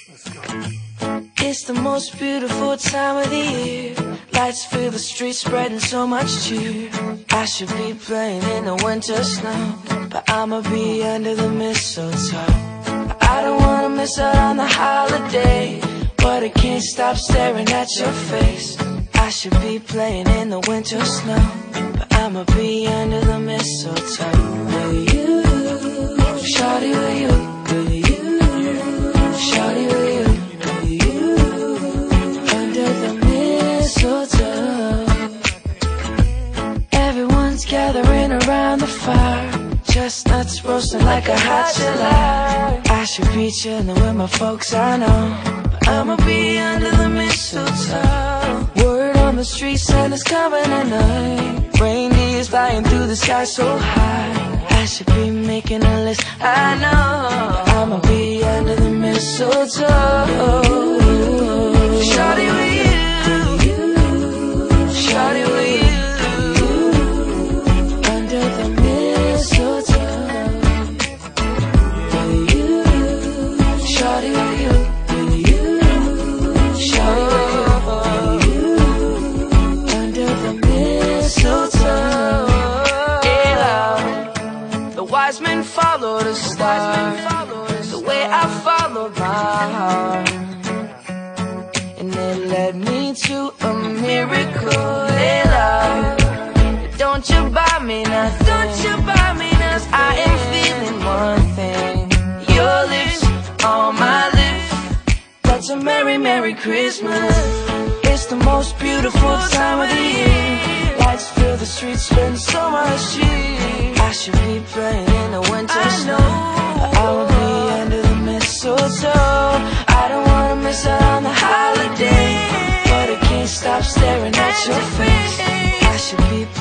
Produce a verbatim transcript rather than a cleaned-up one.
It's the most beautiful time of the year. Lights fill the streets, spreading so much cheer. I should be playing in the winter snow, but I'ma be under the mistletoe. I don't wanna miss out on the holiday, but I can't stop staring at your face. I should be playing in the winter snow, but I'ma be under the mistletoe. With you, shawty, with you, with you, shawty, with you, with you, under the mistletoe. Everyone's gathering around the fire, chestnuts roasting like a hot July. I should be chilling with my folks, I know, but I'ma be under the mistletoe. Word on the street, Santa's coming tonight. Reindeer's flying through the sky so high. I should be making a list, I know, but I'ma be under the mistletoe. Shawty with you, shawty with you, under the mistletoe. With you, shawty with you, with you, shawty with you, under the mistletoe. Yeah, the wise men followed the star, the way I followed my heart, and it led me to a miracle. Hey, love, don't you buy me nothing, don't you buy me nothing. I am feeling one thing, your lips on my lips. That's a merry, merry Christmas. It's the most beautiful time of the year. Lights fill the streets, spend so much cheer. I should be playing in the winter snow, but I will be under the mistletoe. I don't wanna miss out on the holiday, but I can't stop staring at your face. I should be